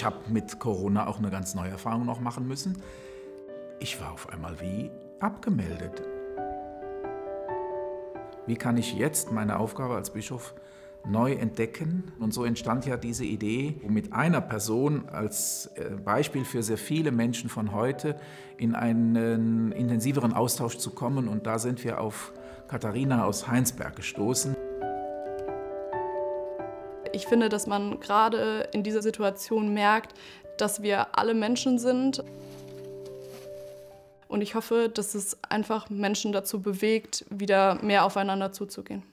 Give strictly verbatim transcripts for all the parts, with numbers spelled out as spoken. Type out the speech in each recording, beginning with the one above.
Ich habe mit Corona auch eine ganz neue Erfahrung noch machen müssen. Ich war auf einmal wie abgemeldet. Wie kann ich jetzt meine Aufgabe als Bischof neu entdecken? Und so entstand ja diese Idee, mit einer Person als Beispiel für sehr viele Menschen von heute in einen intensiveren Austausch zu kommen. Und da sind wir auf Katharina aus Heinsberg gestoßen. Ich finde, dass man gerade in dieser Situation merkt, dass wir alle Menschen sind. Und ich hoffe, dass es einfach Menschen dazu bewegt, wieder mehr aufeinander zuzugehen.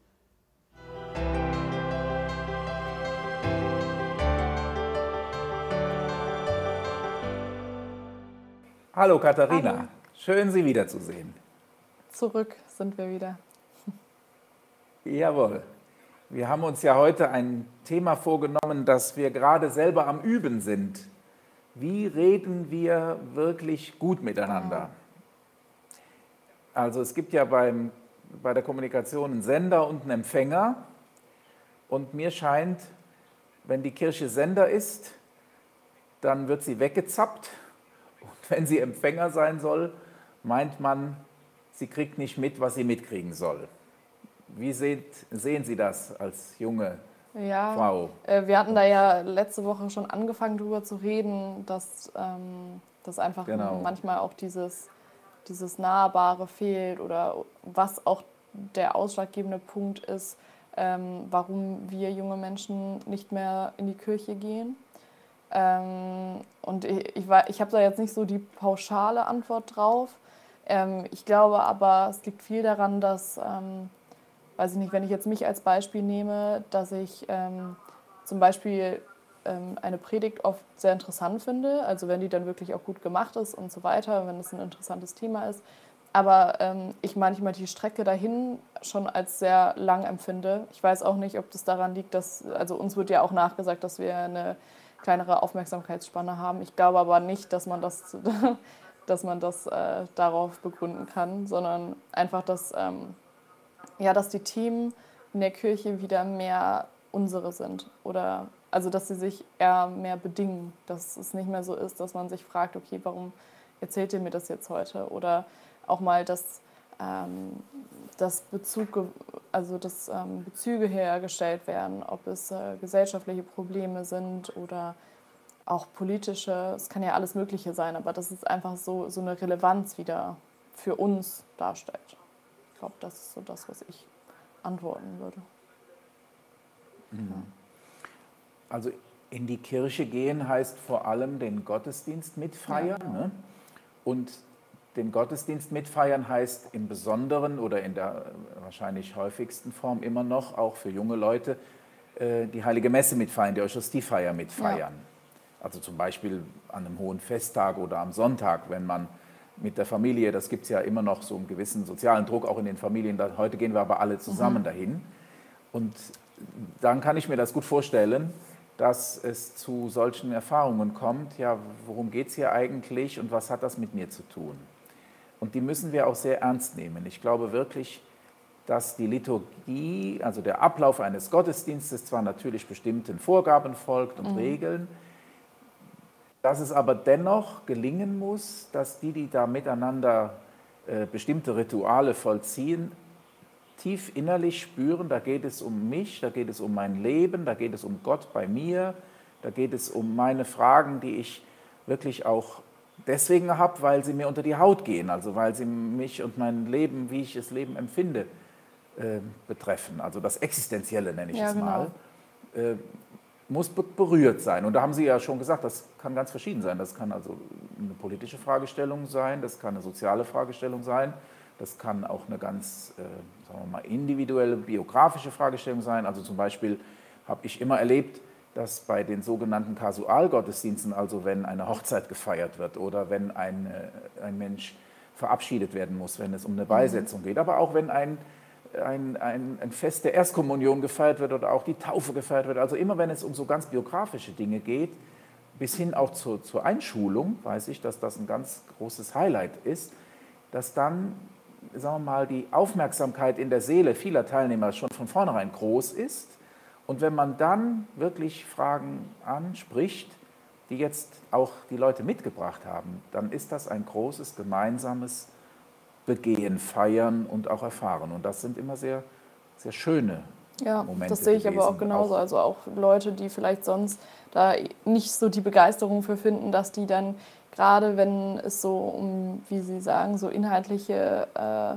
Hallo Katharina, Hallo. Schön Sie wiederzusehen. Zurück sind wir wieder. Jawohl. Wir haben uns ja heute ein Thema vorgenommen, das wir gerade selber am Üben sind. Wie reden wir wirklich gut miteinander? Also es gibt ja beim, bei der Kommunikation einen Sender und einen Empfänger. Und mir scheint, wenn die Kirche Sender ist, dann wird sie weggezappt. Und wenn sie Empfänger sein soll, meint man, sie kriegt nicht mit, was sie mitkriegen soll. Wie seht, sehen Sie das als junge ja, Frau? Äh, wir hatten da ja letzte Woche schon angefangen, darüber zu reden, dass, ähm, dass einfach Genau. manchmal auch dieses, dieses Nahbare fehlt oder was auch der ausschlaggebende Punkt ist, ähm, warum wir junge Menschen nicht mehr in die Kirche gehen. Ähm, und ich, ich, ich habe da jetzt nicht so die pauschale Antwort drauf. Ähm, ich glaube aber, es liegt viel daran, dass... Ähm, weiß ich nicht, wenn ich jetzt mich als Beispiel nehme, dass ich ähm, zum Beispiel ähm, eine Predigt oft sehr interessant finde, also wenn die dann wirklich auch gut gemacht ist und so weiter, wenn es ein interessantes Thema ist, aber ähm, ich manchmal die Strecke dahin schon als sehr lang empfinde. Ich weiß auch nicht, ob das daran liegt, dass, also uns wird ja auch nachgesagt, dass wir eine kleinere Aufmerksamkeitsspanne haben. Ich glaube aber nicht, dass man das, dass man das äh, darauf begründen kann, sondern einfach, dass... Ähm, Ja, dass die Themen in der Kirche wieder mehr unsere sind oder also dass sie sich eher mehr bedingen, dass es nicht mehr so ist, dass man sich fragt, okay, warum erzählt ihr mir das jetzt heute? Oder auch mal, dass, ähm, dass, Bezug, also dass ähm, Bezüge hergestellt werden, ob es äh, gesellschaftliche Probleme sind oder auch politische, es kann ja alles Mögliche sein, aber dass es einfach so, so eine Relevanz wieder für uns darstellt. Ich glaube, das ist so das, was ich antworten würde. Mhm. Also in die Kirche gehen heißt vor allem den Gottesdienst mitfeiern. Ja, genau. Ne? Und den Gottesdienst mitfeiern heißt im Besonderen oder in der wahrscheinlich häufigsten Form immer noch auch für junge Leute die Heilige Messe mitfeiern, die Eucharistiefeier mitfeiern. Ja. Also zum Beispiel an einem hohen Festtag oder am Sonntag, wenn man mit der Familie, das gibt es ja immer noch so einen gewissen sozialen Druck auch in den Familien. Heute gehen wir aber alle zusammen mhm. dahin. Und dann kann ich mir das gut vorstellen, dass es zu solchen Erfahrungen kommt. Ja, worum geht es hier eigentlich und was hat das mit mir zu tun? Und die müssen wir auch sehr ernst nehmen. Ich glaube wirklich, dass die Liturgie, also der Ablauf eines Gottesdienstes, zwar natürlich bestimmten Vorgaben folgt und mhm. Regeln, dass es aber dennoch gelingen muss, dass die, die da miteinander äh, bestimmte Rituale vollziehen, tief innerlich spüren, da geht es um mich, da geht es um mein Leben, da geht es um Gott bei mir, da geht es um meine Fragen, die ich wirklich auch deswegen habe, weil sie mir unter die Haut gehen, also weil sie mich und mein Leben, wie ich das Leben empfinde, äh, betreffen. Also das Existenzielle nenne ich ja, es genau. mal. Äh, muss berührt sein. Und da haben Sie ja schon gesagt, das kann ganz verschieden sein. Das kann also eine politische Fragestellung sein, das kann eine soziale Fragestellung sein, das kann auch eine ganz, äh, sagen wir mal, individuelle, biografische Fragestellung sein. Also zum Beispiel habe ich immer erlebt, dass bei den sogenannten Kasualgottesdiensten, also wenn eine Hochzeit gefeiert wird oder wenn ein, ein Mensch verabschiedet werden muss, wenn es um eine Beisetzung geht, aber auch wenn ein Ein, ein, ein Fest der Erstkommunion gefeiert wird oder auch die Taufe gefeiert wird. Also immer, wenn es um so ganz biografische Dinge geht, bis hin auch zur, zur Einschulung, weiß ich, dass das ein ganz großes Highlight ist, dass dann, sagen wir mal, die Aufmerksamkeit in der Seele vieler Teilnehmer schon von vornherein groß ist. Und wenn man dann wirklich Fragen anspricht, die jetzt auch die Leute mitgebracht haben, dann ist das ein großes gemeinsames Begehen, Feiern und auch Erfahren. Und das sind immer sehr, sehr schöne Ja, Momente das sehe ich gewesen. aber auch genauso. Auch, also auch Leute, die vielleicht sonst da nicht so die Begeisterung für finden, dass die dann, gerade wenn es so um, wie Sie sagen, so inhaltliche äh,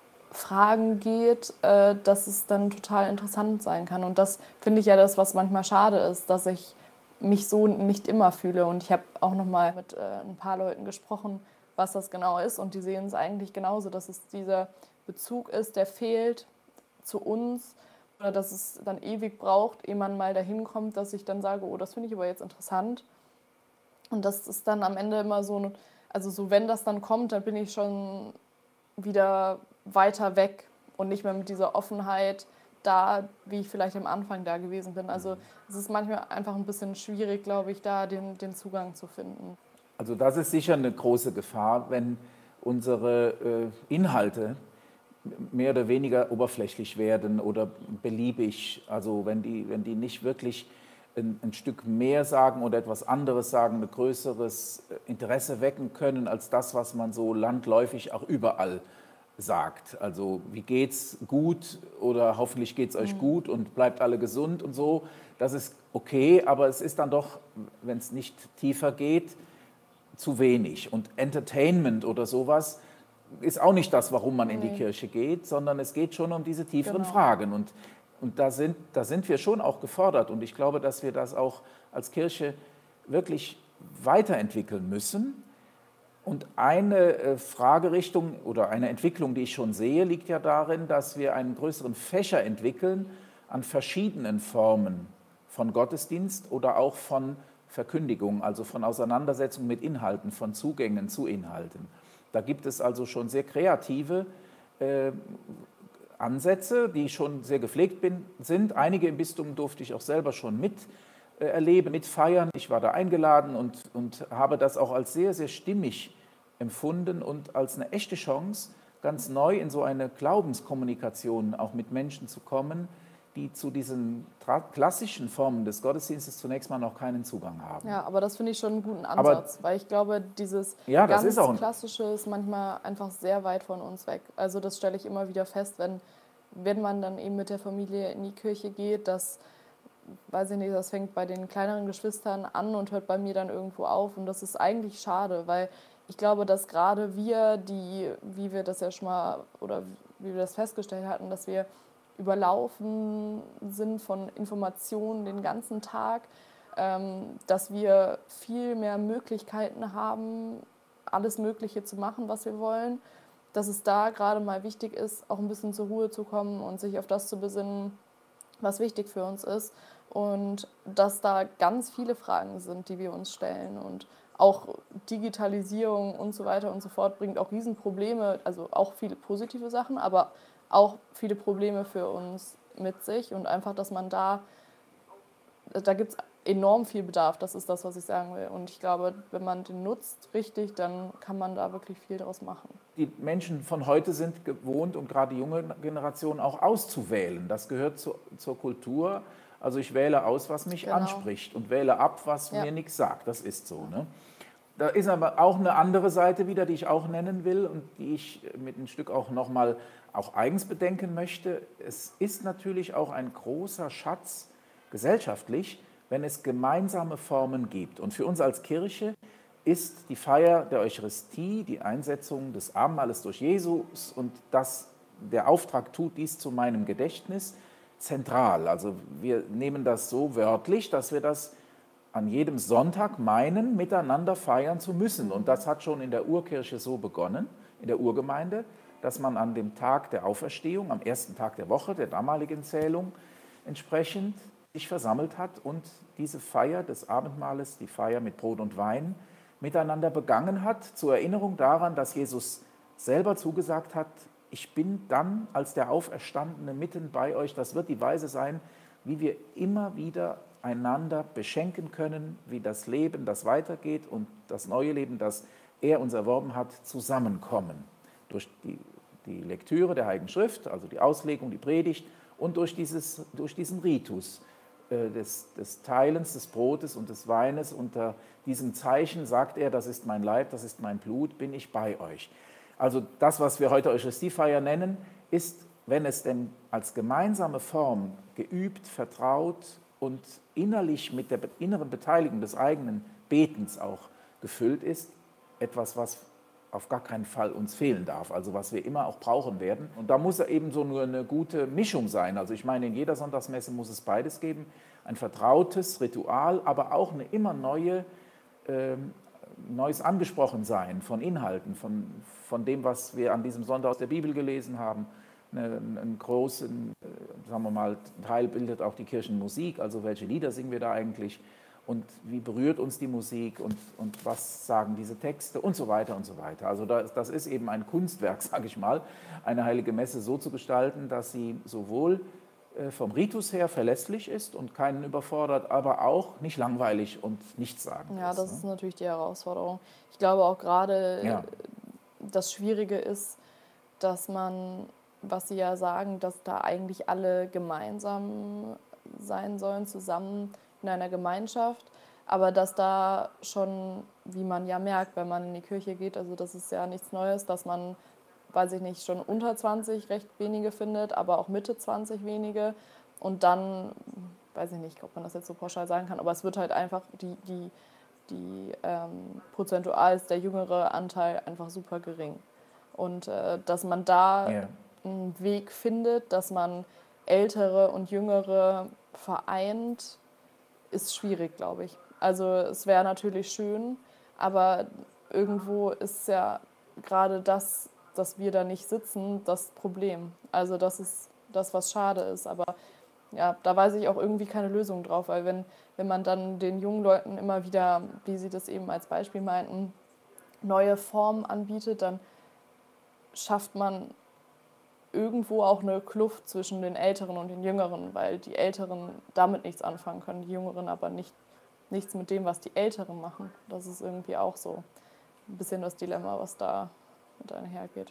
Fragen geht, äh, dass es dann total interessant sein kann. Und das finde ich ja das, was manchmal schade ist, dass ich mich so nicht immer fühle. Und ich habe auch noch mal mit äh, ein paar Leuten gesprochen, was das genau ist. Und die sehen es eigentlich genauso, dass es dieser Bezug ist, der fehlt zu uns. Oder dass es dann ewig braucht, ehe man mal dahin kommt, dass ich dann sage, oh, das finde ich aber jetzt interessant. Und das ist dann am Ende immer so, also so wenn das dann kommt, dann bin ich schon wieder weiter weg und nicht mehr mit dieser Offenheit da, wie ich vielleicht am Anfang da gewesen bin. Also es ist manchmal einfach ein bisschen schwierig, glaube ich, da den, den Zugang zu finden. Also das ist sicher eine große Gefahr, wenn unsere äh, Inhalte mehr oder weniger oberflächlich werden oder beliebig. Also wenn die, wenn die nicht wirklich ein, ein Stück mehr sagen oder etwas anderes sagen, ein größeres Interesse wecken können als das, was man so landläufig auch überall sagt. Also wie geht's gut oder hoffentlich geht's euch mhm. gut und bleibt alle gesund und so. Das ist okay, aber es ist dann doch, wenn es nicht tiefer geht, zu wenig. Und Entertainment oder sowas ist auch nicht das, warum man in die Kirche geht, sondern es geht schon um diese tieferen genau. Fragen. Und, und da, sind, da sind wir schon auch gefordert. Und ich glaube, dass wir das auch als Kirche wirklich weiterentwickeln müssen. Und eine Fragerichtung oder eine Entwicklung, die ich schon sehe, liegt ja darin, dass wir einen größeren Fächer entwickeln an verschiedenen Formen von Gottesdienst oder auch von Verkündigung, also von Auseinandersetzung mit Inhalten, von Zugängen zu Inhalten. Da gibt es also schon sehr kreative äh, Ansätze, die schon sehr gepflegt bin, sind. Einige im Bistum durfte ich auch selber schon mit äh, erleben, mitfeiern. Ich war da eingeladen und, und habe das auch als sehr, sehr stimmig empfunden und als eine echte Chance, ganz neu in so eine Glaubenskommunikation auch mit Menschen zu kommen, die zu diesen klassischen Formen des Gottesdienstes zunächst mal noch keinen Zugang haben. Ja, aber das finde ich schon einen guten Ansatz, aber, weil ich glaube, dieses ja, ganz ist auch Klassische ist manchmal einfach sehr weit von uns weg. Also das stelle ich immer wieder fest, wenn, wenn man dann eben mit der Familie in die Kirche geht, dass, weiß ich nicht, das fängt bei den kleineren Geschwistern an und hört bei mir dann irgendwo auf. Und das ist eigentlich schade, weil ich glaube, dass gerade wir, die, wie wir das ja schon mal, oder wie wir das festgestellt hatten, dass wir überlaufen sind von Informationen den ganzen Tag, ähm, dass wir viel mehr Möglichkeiten haben, alles Mögliche zu machen, was wir wollen, dass es da gerade mal wichtig ist, auch ein bisschen zur Ruhe zu kommen und sich auf das zu besinnen, was wichtig für uns ist und dass da ganz viele Fragen sind, die wir uns stellen und auch Digitalisierung und so weiter und so fort bringt auch Riesenprobleme, also auch viele positive Sachen, aber auch viele Probleme für uns mit sich und einfach, dass man da, da gibt es enorm viel Bedarf, das ist das, was ich sagen will. Und ich glaube, wenn man den nutzt richtig, dann kann man da wirklich viel draus machen. Die Menschen von heute sind gewohnt und gerade die junge Generation auch auszuwählen. Das gehört zu, zur Kultur. Also ich wähle aus, was mich genau. anspricht und wähle ab, was ja. mir nichts sagt. Das ist so. Ne? Da ist aber auch eine andere Seite wieder, die ich auch nennen will und die ich mit ein Stück auch nochmal auch eigens bedenken möchte. Es ist natürlich auch ein großer Schatz gesellschaftlich, wenn es gemeinsame Formen gibt. Und für uns als Kirche ist die Feier der Eucharistie, die Einsetzung des Abendmahles durch Jesus und das, der Auftrag tut dies zu meinem Gedächtnis, zentral. Also wir nehmen das so wörtlich, dass wir das an jedem Sonntag meinen, miteinander feiern zu müssen. Und das hat schon in der Urkirche so begonnen, in der Urgemeinde, dass man an dem Tag der Auferstehung, am ersten Tag der Woche, der damaligen Zählung entsprechend, sich versammelt hat und diese Feier des Abendmahles, die Feier mit Brot und Wein, miteinander begangen hat, zur Erinnerung daran, dass Jesus selber zugesagt hat, ich bin dann als der Auferstandene mitten bei euch. Das wird die Weise sein, wie wir immer wieder einander beschenken können, wie das Leben, das weitergeht und das neue Leben, das er uns erworben hat, zusammenkommen. Durch die, die Lektüre der Heiligen Schrift, also die Auslegung, die Predigt und durch, dieses, durch diesen Ritus äh, des, des Teilens des Brotes und des Weines, unter diesem Zeichen sagt er, das ist mein Leib, das ist mein Blut, bin ich bei euch. Also das, was wir heute Eucharistiefeier nennen, ist, wenn es denn als gemeinsame Form geübt, vertraut und innerlich mit der inneren Beteiligung des eigenen Betens auch gefüllt ist, etwas, was auf gar keinen Fall uns fehlen darf, also was wir immer auch brauchen werden. Und da muss eben so nur eine gute Mischung sein. Also ich meine, in jeder Sonntagsmesse muss es beides geben, ein vertrautes Ritual, aber auch eine immer neue, äh, neues Angesprochensein von Inhalten, von, von dem, was wir an diesem Sonntag aus der Bibel gelesen haben. Einen, einen großen, äh, sagen wir mal, Teil bildet auch die Kirchenmusik, also welche Lieder singen wir da eigentlich und wie berührt uns die Musik und, und was sagen diese Texte und so weiter und so weiter. Also das, das ist eben ein Kunstwerk, sage ich mal, eine heilige Messe so zu gestalten, dass sie sowohl äh, vom Ritus her verlässlich ist und keinen überfordert, aber auch nicht langweilig und nichtssagend Ja, ist. das Ne? ist natürlich die Herausforderung. Ich glaube auch gerade, Ja. das Schwierige ist, dass man, was Sie ja sagen, dass da eigentlich alle gemeinsam sein sollen, zusammen in einer Gemeinschaft, aber dass da schon, wie man ja merkt, wenn man in die Kirche geht, also das ist ja nichts Neues, dass man, weiß ich nicht, schon unter zwanzig recht wenige findet, aber auch Mitte zwanzig wenige und dann, weiß ich nicht, ob man das jetzt so pauschal sagen kann, aber es wird halt einfach, die, die, die ähm, prozentual ist der jüngere Anteil einfach super gering. Und äh, dass man da Ja. einen Weg findet, dass man Ältere und Jüngere vereint, ist schwierig, glaube ich. Also es wäre natürlich schön, aber irgendwo ist ja gerade das, dass wir da nicht sitzen, das Problem. Also das ist das, was schade ist. Aber ja, da weiß ich auch irgendwie keine Lösung drauf, weil wenn, wenn man dann den jungen Leuten immer wieder, wie Sie das eben als Beispiel meinten, neue Formen anbietet, dann schafft man irgendwo auch eine Kluft zwischen den Älteren und den Jüngeren, weil die Älteren damit nichts anfangen können, die Jüngeren aber nicht, nichts mit dem, was die Älteren machen. Das ist irgendwie auch so ein bisschen das Dilemma, was da mit einhergeht.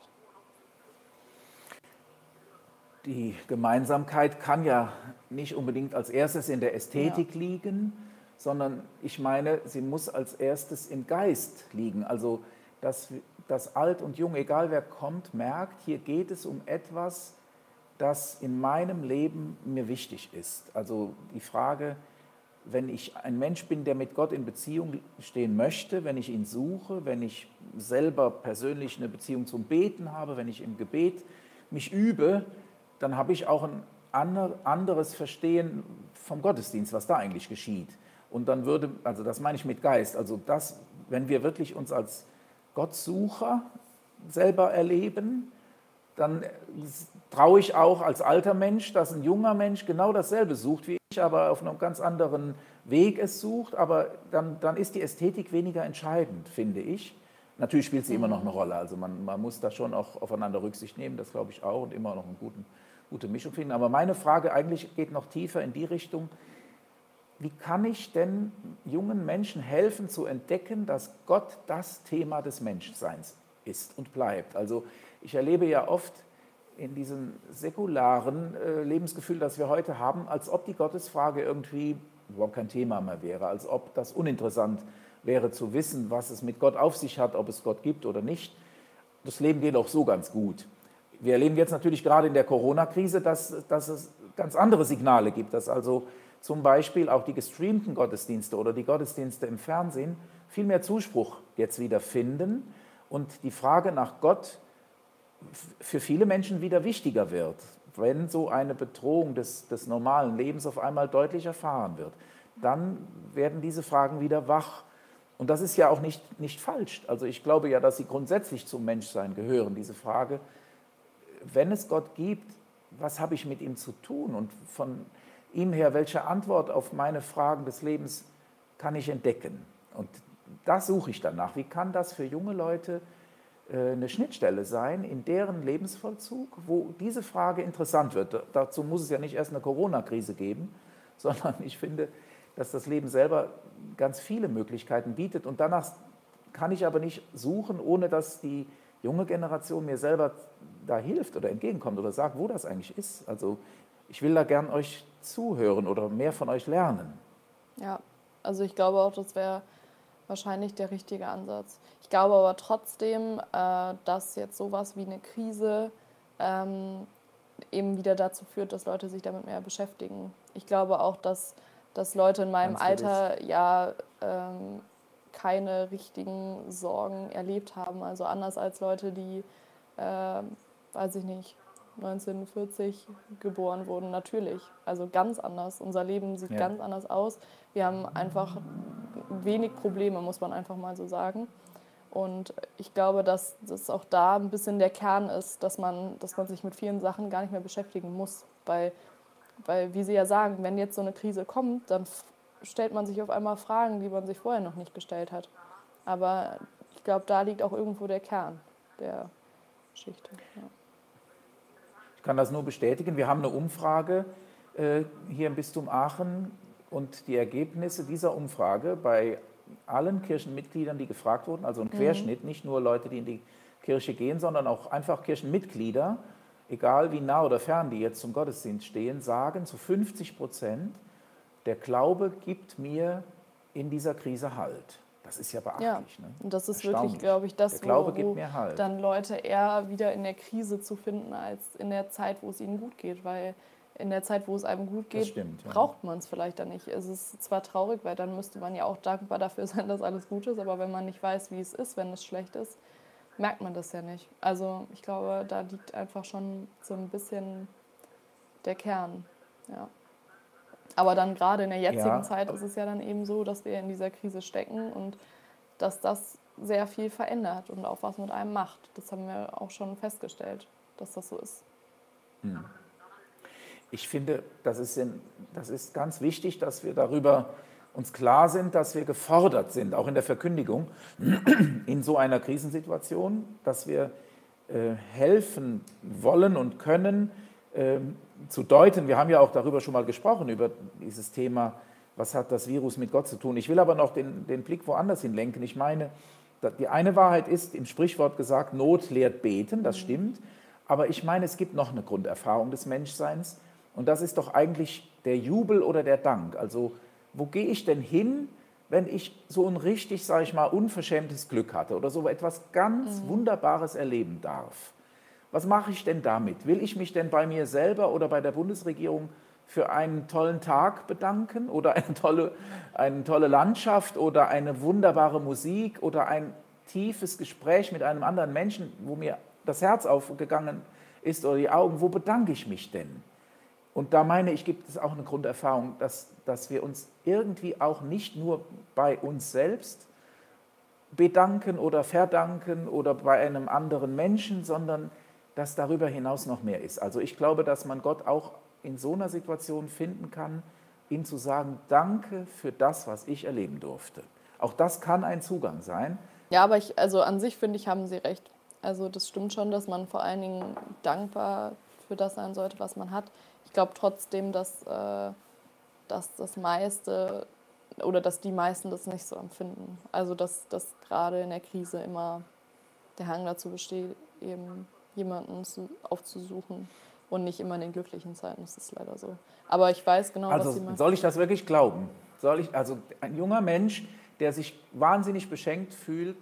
Die Gemeinsamkeit kann ja nicht unbedingt als erstes in der Ästhetik ja. liegen, sondern ich meine, sie muss als erstes im Geist liegen. Also, dass, dass alt und jung, egal wer kommt, merkt, hier geht es um etwas, das in meinem Leben mir wichtig ist. Also die Frage, wenn ich ein Mensch bin, der mit Gott in Beziehung stehen möchte, wenn ich ihn suche, wenn ich selber persönlich eine Beziehung zum Beten habe, wenn ich im Gebet mich übe, dann habe ich auch ein anderes Verstehen vom Gottesdienst, was da eigentlich geschieht. Und dann würde, also das meine ich mit Geist, also das, wenn wir wirklich uns als Gottsucher selber erleben, dann traue ich auch als alter Mensch, dass ein junger Mensch genau dasselbe sucht wie ich, aber auf einem ganz anderen Weg es sucht. Aber dann, dann ist die Ästhetik weniger entscheidend, finde ich. Natürlich spielt sie immer noch eine Rolle. Also man, man muss da schon auch aufeinander Rücksicht nehmen, das glaube ich auch, und immer noch eine guten, gute Mischung finden. Aber meine Frage eigentlich geht noch tiefer in die Richtung, wie kann ich denn jungen Menschen helfen zu entdecken, dass Gott das Thema des Menschseins ist und bleibt? Also ich erlebe ja oft in diesem säkularen äh, Lebensgefühl, das wir heute haben, als ob die Gottesfrage irgendwie überhaupt kein Thema mehr wäre, als ob das uninteressant wäre zu wissen, was es mit Gott auf sich hat, ob es Gott gibt oder nicht. Das Leben geht auch so ganz gut. Wir erleben jetzt natürlich gerade in der Corona-Krise, dass, dass es ganz andere Signale gibt, dass also zum Beispiel auch die gestreamten Gottesdienste oder die Gottesdienste im Fernsehen viel mehr Zuspruch jetzt wieder finden und die Frage nach Gott für viele Menschen wieder wichtiger wird, wenn so eine Bedrohung des, des normalen Lebens auf einmal deutlich erfahren wird. Dann werden diese Fragen wieder wach. Und das ist ja auch nicht, nicht falsch. Also ich glaube ja, dass sie grundsätzlich zum Menschsein gehören, diese Frage, wenn es Gott gibt, was habe ich mit ihm zu tun? Und von ihm her, welche Antwort auf meine Fragen des Lebens kann ich entdecken? Und das suche ich danach. Wie kann das für junge Leute eine Schnittstelle sein in deren Lebensvollzug, wo diese Frage interessant wird? Dazu muss es ja nicht erst eine Corona-Krise geben, sondern ich finde, dass das Leben selber ganz viele Möglichkeiten bietet. Und danach kann ich aber nicht suchen, ohne dass die junge Generation mir selber da hilft oder entgegenkommt oder sagt, wo das eigentlich ist. Also ich will da gern euch zuhören oder mehr von euch lernen. Ja, also ich glaube auch, das wäre wahrscheinlich der richtige Ansatz. Ich glaube aber trotzdem, äh, dass jetzt sowas wie eine Krise ähm, eben wieder dazu führt, dass Leute sich damit mehr beschäftigen. Ich glaube auch, dass, dass Leute in meinem Ganz Alter ja ähm, keine richtigen Sorgen erlebt haben. Also anders als Leute, die, äh, weiß ich nicht, neunzehnhundertvierzig geboren wurden, natürlich. Also ganz anders. Unser Leben sieht Ja. ganz anders aus. Wir haben einfach wenig Probleme, muss man einfach mal so sagen. Und ich glaube, dass das auch da ein bisschen der Kern ist, dass man, dass man sich mit vielen Sachen gar nicht mehr beschäftigen muss. Weil, weil, wie Sie ja sagen, wenn jetzt so eine Krise kommt, dann f- stellt man sich auf einmal Fragen, die man sich vorher noch nicht gestellt hat. Aber ich glaube, da liegt auch irgendwo der Kern der Geschichte. Ja. Ich kann das nur bestätigen. Wir haben eine Umfrage äh, hier im Bistum Aachen und die Ergebnisse dieser Umfrage bei allen Kirchenmitgliedern, die gefragt wurden, also ein Querschnitt, nicht nur Leute, die in die Kirche gehen, sondern auch einfach Kirchenmitglieder, egal wie nah oder fern die jetzt zum Gottesdienst stehen, sagen zu fünfzig Prozent, der Glaube gibt mir in dieser Krise Halt. Das ist ja beachtlich. Ja, Ne? und das ist Erstaunlich. wirklich, glaube ich, das, Der Glaube wo, gibt wo mir Halt. dann Leute eher wieder in der Krise zu finden, als in der Zeit, wo es ihnen gut geht. Weil in der Zeit, wo es einem gut geht, stimmt, ja. braucht man es vielleicht dann nicht. Es ist zwar traurig, weil dann müsste man ja auch dankbar dafür sein, dass alles gut ist, aber wenn man nicht weiß, wie es ist, wenn es schlecht ist, merkt man das ja nicht. Also ich glaube, da liegt einfach schon so ein bisschen der Kern. Ja. Aber dann gerade in der jetzigen Ja. Zeit ist es ja dann eben so, dass wir in dieser Krise stecken und dass das sehr viel verändert und auch was mit einem macht. Das haben wir auch schon festgestellt, dass das so ist. Ich finde, das ist, in, das ist ganz wichtig, dass wir darüber uns klar sind, dass wir gefordert sind, auch in der Verkündigung, in so einer Krisensituation, dass wir äh, helfen wollen und können, äh, zu deuten. Wir haben ja auch darüber schon mal gesprochen, über dieses Thema, was hat das Virus mit Gott zu tun. Ich will aber noch den, den Blick woanders hin lenken. Ich meine, die eine Wahrheit ist, im Sprichwort gesagt, Not lehrt beten, das stimmt. Aber ich meine, es gibt noch eine Grunderfahrung des Menschseins. Und das ist doch eigentlich der Jubel oder der Dank. Also wo gehe ich denn hin, wenn ich so ein richtig, sage ich mal, unverschämtes Glück hatte oder so etwas ganz mhm. Wunderbares erleben darf? Was mache ich denn damit? Will ich mich denn bei mir selber oder bei der Bundesregierung für einen tollen Tag bedanken oder eine tolle, eine tolle Landschaft oder eine wunderbare Musik oder ein tiefes Gespräch mit einem anderen Menschen, wo mir das Herz aufgegangen ist oder die Augen? Wo bedanke ich mich denn? Und da meine ich, gibt es auch eine Grunderfahrung, dass, dass wir uns irgendwie auch nicht nur bei uns selbst bedanken oder verdanken oder bei einem anderen Menschen, sondern dass darüber hinaus noch mehr ist. Also ich glaube, dass man Gott auch in so einer Situation finden kann, ihm zu sagen, danke für das, was ich erleben durfte. Auch das kann ein Zugang sein. Ja, aber ich, also an sich finde ich, haben Sie recht. Also das stimmt schon, dass man vor allen Dingen dankbar für das sein sollte, was man hat. Ich glaube trotzdem, dass, äh, dass das meiste oder dass die meisten das nicht so empfinden. Also dass, dass gerade in der Krise immer der Hang dazu besteht, eben jemanden zu, aufzusuchen und nicht immer in den glücklichen Zeiten. Das ist leider so. Aber ich weiß genau, also, was Sie meinen. Soll ich das wirklich glauben? Soll ich, also ein junger Mensch, der sich wahnsinnig beschenkt fühlt,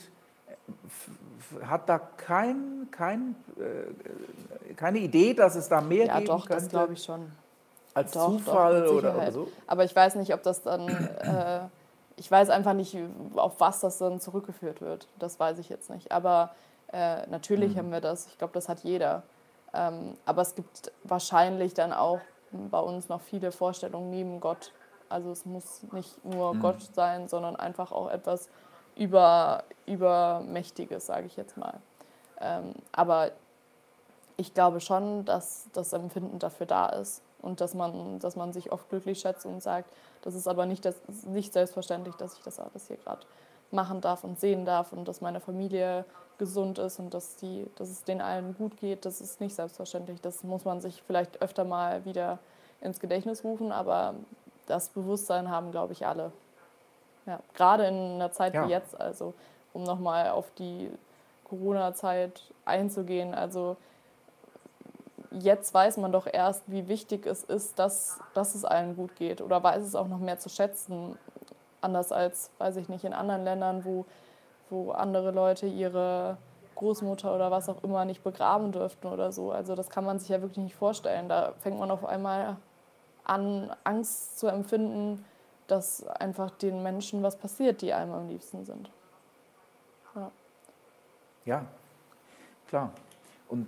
hat da kein, kein, äh, keine Idee, dass es da mehr ja, geben doch, könnte? Das glaube ich schon. Als doch, Zufall doch, oder, oder so? Aber ich weiß nicht, ob das dann, äh, ich weiß einfach nicht, auf was das dann zurückgeführt wird. Das weiß ich jetzt nicht. Aber äh, natürlich mhm. haben wir das. Ich glaube, das hat jeder. Ähm, aber es gibt wahrscheinlich dann auch bei uns noch viele Vorstellungen neben Gott. Also es muss nicht nur mhm. Gott sein, sondern einfach auch etwas über, Übermächtiges, sage ich jetzt mal. Ähm, aber ich glaube schon, dass das Empfinden dafür da ist und dass man, dass man sich oft glücklich schätzt und sagt, das ist aber nicht, das, nicht selbstverständlich, dass ich das alles hier gerade machen darf und sehen darf und dass meine Familie gesund ist und dass, die, dass es denen allen gut geht. Das ist nicht selbstverständlich. Das muss man sich vielleicht öfter mal wieder ins Gedächtnis rufen, aber das Bewusstsein haben, glaube ich, alle. Ja, gerade in einer Zeit ja. wie jetzt, also um nochmal auf die Corona-Zeit einzugehen, also jetzt weiß man doch erst, wie wichtig es ist, dass, dass es allen gut geht. Oder weiß es auch noch mehr zu schätzen. Anders als, weiß ich nicht, in anderen Ländern, wo, wo andere Leute ihre Großmutter oder was auch immer nicht begraben dürften oder so. Also das kann man sich ja wirklich nicht vorstellen. Da fängt man auf einmal an, Angst zu empfinden, dass einfach den Menschen was passiert, die einem am liebsten sind. Ja, Ja, klar. Und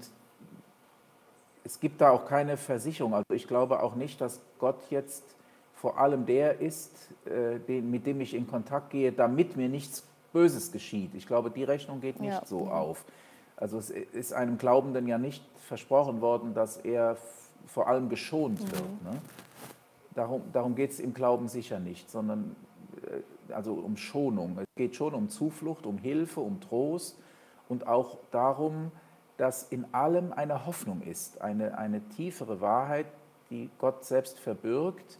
es gibt da auch keine Versicherung. Also ich glaube auch nicht, dass Gott jetzt vor allem der ist, äh, den, mit dem ich in Kontakt gehe, damit mir nichts Böses geschieht. Ich glaube, die Rechnung geht nicht ja. so auf. Also es ist einem Glaubenden ja nicht versprochen worden, dass er f- vor allem geschont Mhm. wird. Ne? Darum, darum geht es im Glauben sicher nicht, sondern äh, also um Schonung. Es geht schon um Zuflucht, um Hilfe, um Trost und auch darum, dass in allem eine Hoffnung ist, eine, eine tiefere Wahrheit, die Gott selbst verbirgt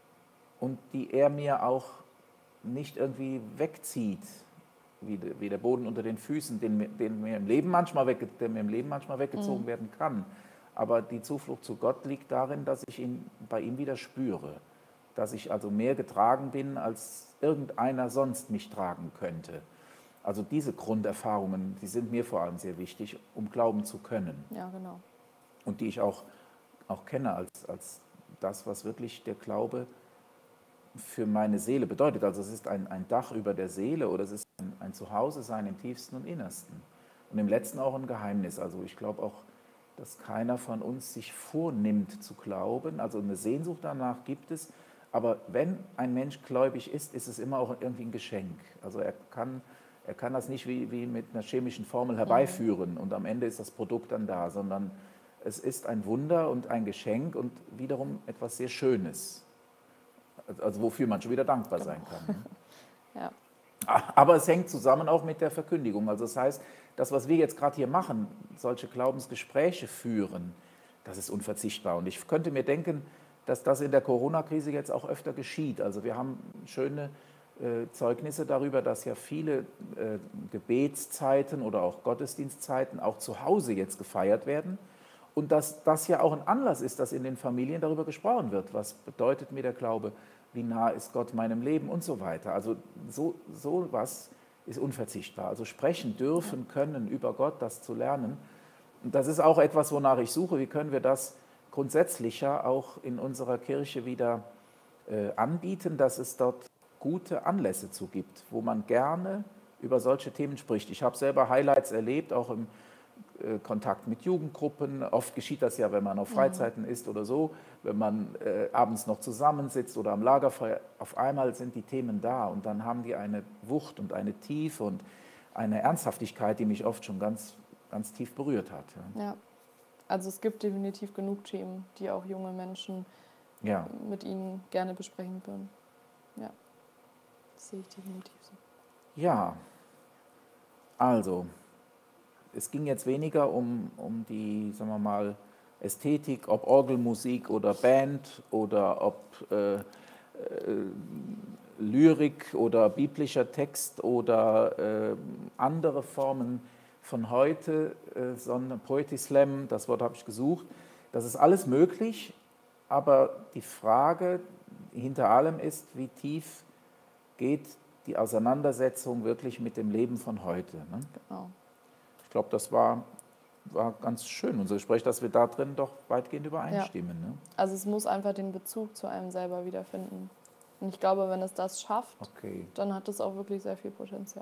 und die er mir auch nicht irgendwie wegzieht, wie, de, wie der Boden unter den Füßen, den, mir- den mir im Leben manchmal wegge, der mir im Leben manchmal weggezogen werden kann. Aber die Zuflucht zu Gott liegt darin, dass ich ihn bei ihm wieder spüre, dass ich also mehr getragen bin, als irgendeiner sonst mich tragen könnte. Also diese Grunderfahrungen, die sind mir vor allem sehr wichtig, um glauben zu können Ja, genau. und die ich auch, auch kenne als, als das, was wirklich der Glaube für meine Seele bedeutet. Also es ist ein, ein Dach über der Seele oder es ist ein, ein Zuhause sein im tiefsten und innersten. Und im letzten auch ein Geheimnis. Also ich glaube auch, dass keiner von uns sich vornimmt zu glauben. Also eine Sehnsucht danach gibt es. Aber wenn ein Mensch gläubig ist, ist es immer auch irgendwie ein Geschenk. Also er kann, er kann das nicht wie, wie mit einer chemischen Formel herbeiführen und am Ende ist das Produkt dann da, sondern es ist ein Wunder und ein Geschenk und wiederum etwas sehr Schönes. Also wofür man schon wieder dankbar sein kann. Ne? Ja. Aber es hängt zusammen auch mit der Verkündigung. Also das heißt, das, was wir jetzt gerade hier machen, solche Glaubensgespräche führen, das ist unverzichtbar. Und ich könnte mir denken, dass das in der Corona-Krise jetzt auch öfter geschieht. Also wir haben schöne äh, Zeugnisse darüber, dass ja viele äh, Gebetszeiten oder auch Gottesdienstzeiten auch zu Hause jetzt gefeiert werden. Und dass das ja auch ein Anlass ist, dass in den Familien darüber gesprochen wird. Was bedeutet mir der Glaube? Wie nah ist Gott meinem Leben und so weiter. Also so, so was ist unverzichtbar. Also sprechen dürfen können über Gott, das zu lernen. Und das ist auch etwas, wonach ich suche. Wie können wir das grundsätzlicher auch in unserer Kirche wieder äh, anbieten, dass es dort gute Anlässe zu gibt, wo man gerne über solche Themen spricht. Ich habe selber Highlights erlebt, auch im äh, Kontakt mit Jugendgruppen. Oft geschieht das ja, wenn man auf Freizeiten ist oder so, wenn man äh, abends noch zusammensitzt oder am Lagerfeuer. Auf einmal sind die Themen da und dann haben die eine Wucht und eine Tiefe und eine Ernsthaftigkeit, die mich oft schon ganz, ganz tief berührt hat. Ja. Ja. Also es gibt definitiv genug Themen, die auch junge Menschen Ja. mit ihnen gerne besprechen würden. Ja, das sehe ich definitiv so. Ja, also, es ging jetzt weniger um, um die, sagen wir mal, Ästhetik, ob Orgelmusik oder Band oder ob äh, äh, Lyrik oder biblischer Text oder äh, andere Formen von heute, äh, sondern Poetry Slam, das Wort habe ich gesucht. Das ist alles möglich, aber die Frage hinter allem ist, wie tief geht die Auseinandersetzung wirklich mit dem Leben von heute. Ne? Genau. Ich glaube, das war, war ganz schön, unser Gespräch, dass wir da drin doch weitgehend übereinstimmen. Ne? Also es muss einfach den Bezug zu einem selber wiederfinden. Und ich glaube, wenn es das schafft, Okay. dann hat es auch wirklich sehr viel Potenzial.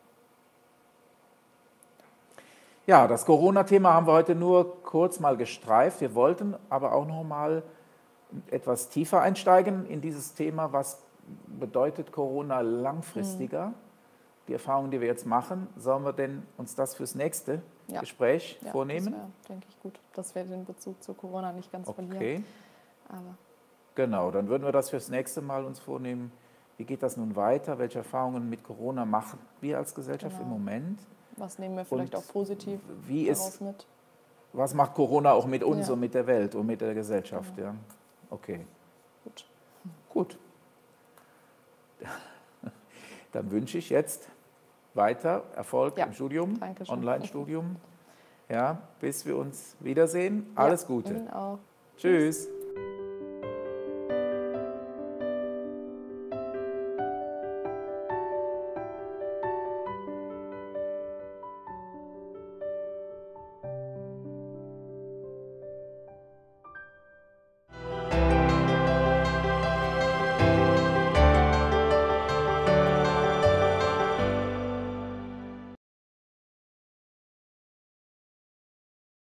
Ja, das Corona-Thema haben wir heute nur kurz mal gestreift. Wir wollten aber auch noch mal etwas tiefer einsteigen in dieses Thema, was bedeutet Corona langfristiger? Mhm. Die Erfahrungen, die wir jetzt machen, sollen wir denn uns das fürs nächste ja. Gespräch ja, vornehmen? Das wäre, denke ich, gut, dass wir den Bezug zu Corona nicht ganz okay. verlieren. Aber genau, dann würden wir das fürs nächste Mal uns vornehmen. Wie geht das nun weiter? Welche Erfahrungen mit Corona machen wir als Gesellschaft genau. im Moment? Was nehmen wir vielleicht und auch positiv wie daraus ist, mit? Was macht Corona auch mit uns ja. und mit der Welt und mit der Gesellschaft? Genau. Ja? Okay. Gut. Gut. Dann wünsche ich jetzt weiter Erfolg ja. im Studium, Dankeschön. Online-Studium. Ja, bis wir uns wiedersehen. Alles Ja, Gute. Ihnen auch. Tschüss.